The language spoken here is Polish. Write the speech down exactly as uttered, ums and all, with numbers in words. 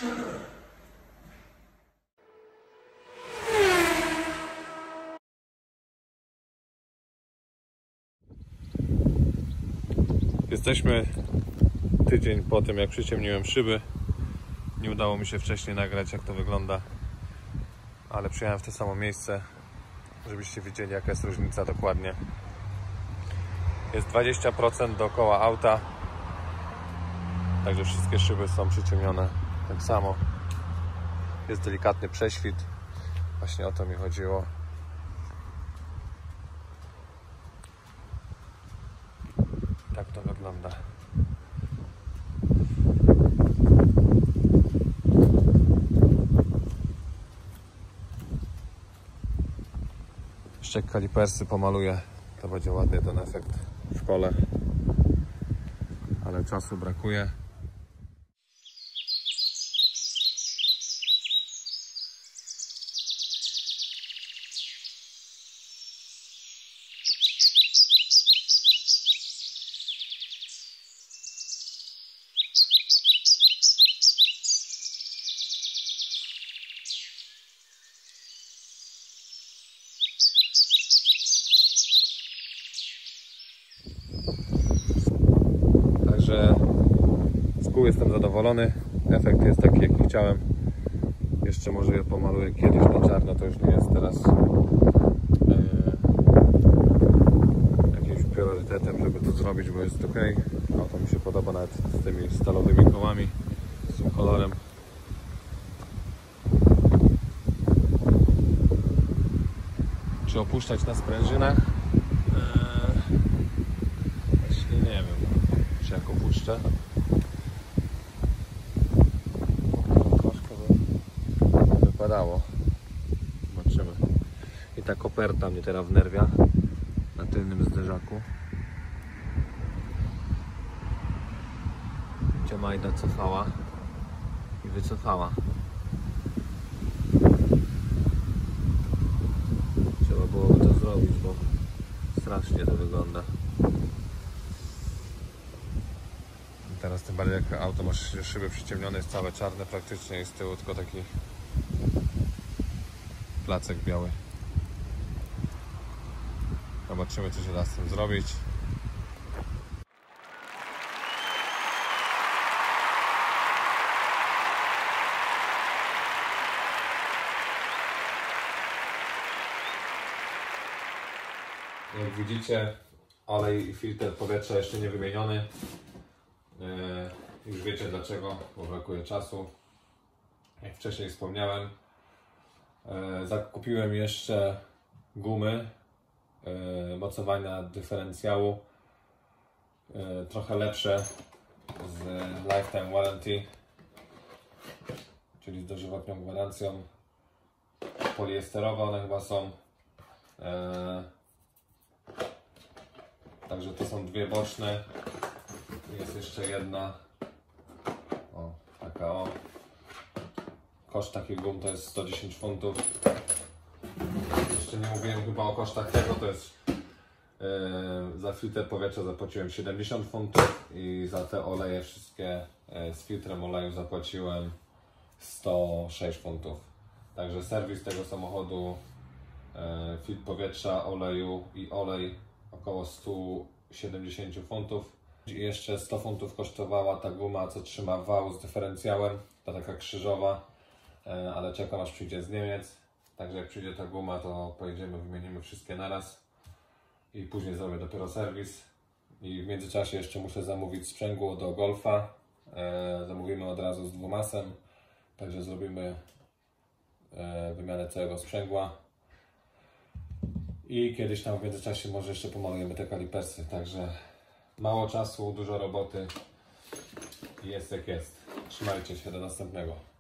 Jesteśmy tydzień po tym, jak przyciemniłem szyby. Nie udało mi się wcześniej nagrać, jak to wygląda, ale przyjechałem w to samo miejsce, żebyście widzieli, jaka jest różnica dokładnie. Jest dwadzieścia procent dookoła auta, także wszystkie szyby są przyciemnione tak samo. Jest delikatny prześwit, właśnie o to mi chodziło. Tak to wygląda. Jeszcze kalipersy pomaluję, to będzie ładny ten efekt w kole, ale czasu brakuje. Także z kół jestem zadowolony. Efekt jest taki, jaki chciałem. Jeszcze może je pomaluję kiedyś na czarno, to już nie jest teraz e, jakimś priorytetem, żeby to zrobić, bo jest ok. Auto mi się podoba nawet z tymi stalowymi kołami, z tym kolorem. Czy opuszczać na sprężynach? Właśnie nie wiem, czy jak opuszczę. Troszkę by wypadało. Zobaczymy. I ta koperta mnie teraz wnerwia na tylnym zderzaku. Gdzie Majda cofała i wycofała. Trzeba byłoby to zrobić, bo strasznie to wygląda. Teraz tym bardziej, jak auto masz szyby przyciemnione, jest całe czarne praktycznie i z tyłu tylko taki placek biały. Zobaczymy, co się da z tym zrobić. Jak widzicie, olej i filtr powietrza jeszcze nie wymieniony. Już wiecie dlaczego, bo brakuje czasu. Jak wcześniej wspomniałem, zakupiłem jeszcze gumy mocowania dyferencjału, trochę lepsze, z Lifetime Warranty, czyli z dożywotnią gwarancją. Poliesterowe one chyba są. Także to są dwie boczne. Jest jeszcze jedna. O, taka o. Koszt takich gum to jest sto dziesięć funtów. Jeszcze nie mówiłem chyba o kosztach tego, to jest yy, za filtr powietrza zapłaciłem siedemdziesiąt funtów i za te oleje wszystkie yy, z filtrem oleju zapłaciłem sto sześć funtów. Także serwis tego samochodu, yy, filtr powietrza, oleju i olej około sto siedemdziesiąt funtów. I jeszcze sto funtów kosztowała ta guma, co trzyma wał z dyferencjałem, ta taka krzyżowa, ale czekam, aż przyjdzie z Niemiec. Także jak przyjdzie ta guma, to pojedziemy, wymienimy wszystkie naraz i później zrobię dopiero serwis. I w międzyczasie jeszcze muszę zamówić sprzęgło do Golfa. Zamówimy od razu z dwumasem, także zrobimy wymianę całego sprzęgła. I kiedyś tam w międzyczasie może jeszcze pomalujemy te kalipersy, także mało czasu, dużo roboty, jest jak jest. Trzymajcie się, do następnego.